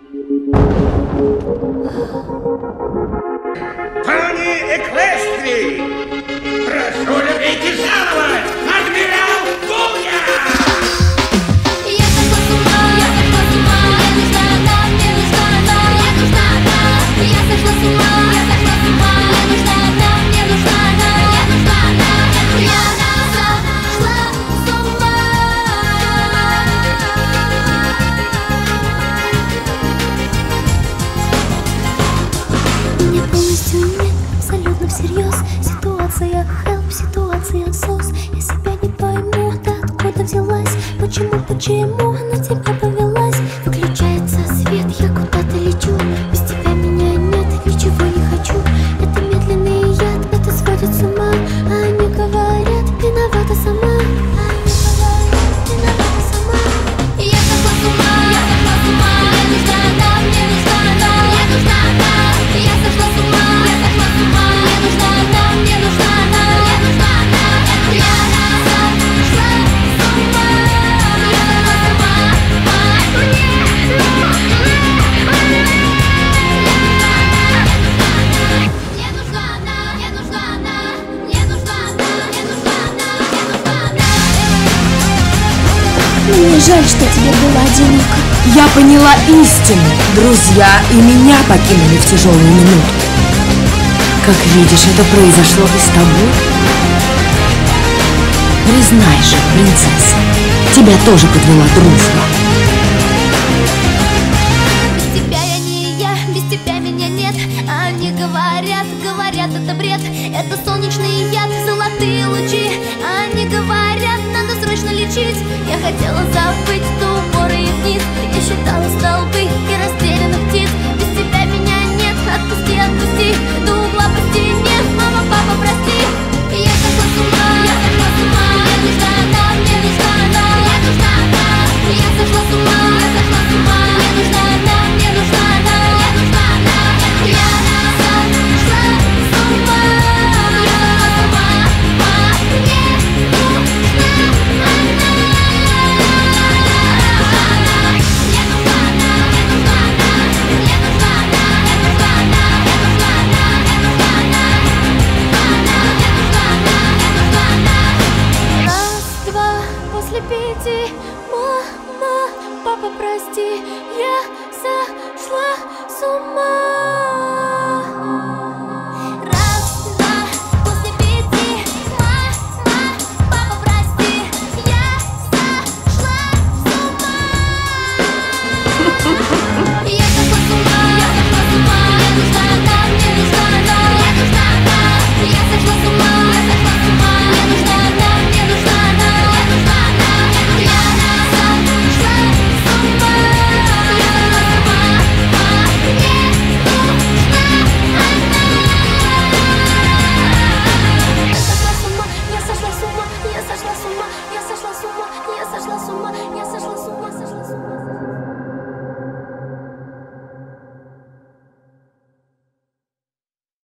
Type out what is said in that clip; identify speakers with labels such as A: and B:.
A: Пани Эквестрии! Прошу любить и жаловать! Адмирал Буя!
B: Я сошла с ума, мне нужна она, мне нужна она, мне нужна она. Я сошла с ума, мне нужна она, мне нужна она, мне нужна она. Я сошла с ума. Меня полностью нет, абсолютно всерьез. Ситуация help, ситуация сос. Я себя не пойму, ты откуда взялась? Почему она тебя повелась? Выключается свет, я куда-то лечу. Без тебя меня нет, ничего не хочу. Это медленный яд, это сводит с ума. А они говорят, виновата сама. Виновата сама. Я сошла с ума, мне нужна она, мне нужна она, мне нужна она. Я сошла с ума, мне нужна она, мне нужна она, мне нужна она. Я сошла с ума. Мне жаль, что тебе было одиноко.
C: Я поняла истину. Друзья и меня покинули в тяжелую минуту. Как видишь, это произошло и с тобой. Признай же, принцесса, тебя тоже подвела дружба.
B: Без тебя я не я, без тебя меня нет. Они говорят, это бред. Это солнечный яд, золотые лучи. Они говорят, надо срочно лечить. Я хотела забыть до упора и вниз. Я считала столбы и растерянных птиц. Без тебя меня нет, отпусти, отпусти. До угла пусти, нет, мама, папа, прости. Я сошла с ума, мне нужна она, мне нужна она, мне нужна она. Я сошла с ума, мне нужна она, мне нужна она, мне нужна она. Я сошла с ума, мне нужна она, мне после 5, мама, папа, прости, я сошла с ума. Раз, два, после 5, мама, папа, прости, я сошла с ума. Я сошла с ума, мне нужна она, мне нужна она, мне нужна она. Я сошла с ума, мне нужна она, мне нужна она, мне нужна она. Я сошла с ума, мне нужна она. Я сошла с ума, я сошла с ума, я сошла с ума, я сошла с ума, я сошла с ума.